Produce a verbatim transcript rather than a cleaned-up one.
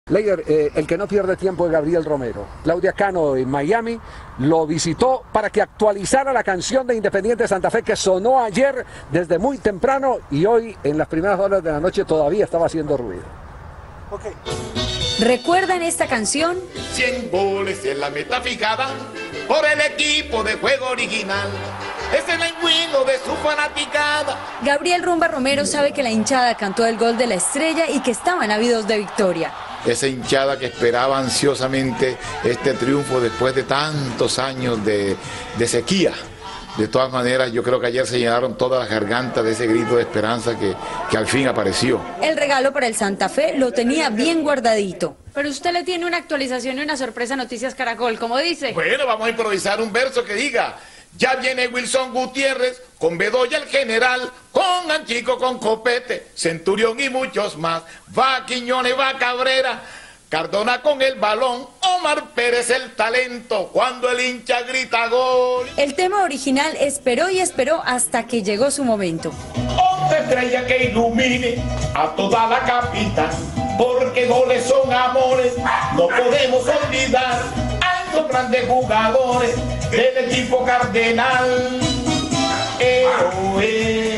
Leider, eh, el que no pierde tiempo es Gabriel Romero. Claudia Cano en Miami lo visitó para que actualizara la canción de Independiente Santa Fe que sonó ayer desde muy temprano y hoy en las primeras horas de la noche todavía estaba haciendo ruido. Okay. ¿Recuerdan esta canción? cien goles en la meta fijada por el equipo de juego original. Es el enguino de su fanaticada. Gabriel Rumba Romero sabe que la hinchada cantó el gol de la estrella y que estaban ávidos de victoria. Esa hinchada que esperaba ansiosamente este triunfo después de tantos años de, de sequía. De todas maneras, yo creo que ayer se llenaron todas las gargantas de ese grito de esperanza que, que al fin apareció. El regalo para el Santa Fe lo tenía bien guardadito. Pero usted le tiene una actualización y una sorpresa a Noticias Caracol, ¿cómo dice? Bueno, vamos a improvisar un verso que diga: ya viene Wilson Gutiérrez, con Bedoya el general, con Anchico, con Copete, Centurión y muchos más. Va Quiñones, va Cabrera, Cardona con el balón, Omar Pérez el talento, cuando el hincha grita gol. El tema original esperó y esperó hasta que llegó su momento. Otra estrella que ilumine a toda la capital, porque goles son amores, no podemos olvidar a estos grandes jugadores del equipo cardenal. Eh, oh, eh.